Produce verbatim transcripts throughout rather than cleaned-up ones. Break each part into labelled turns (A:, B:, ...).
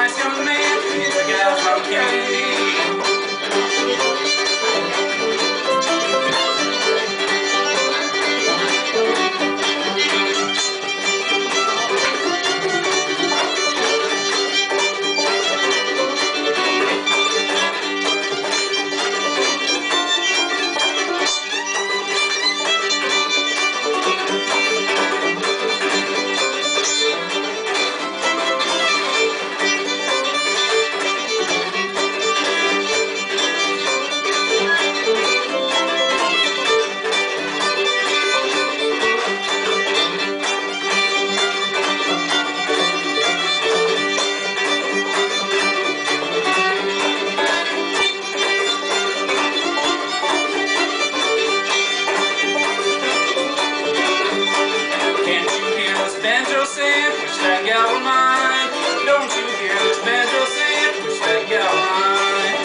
A: nice young man, he's the gal from Candy. Banjo saying, push that gal of mine. Don't you hear this banjo saying, push that gal of mine.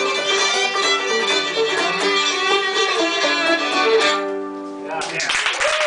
A: Yeah. Yeah.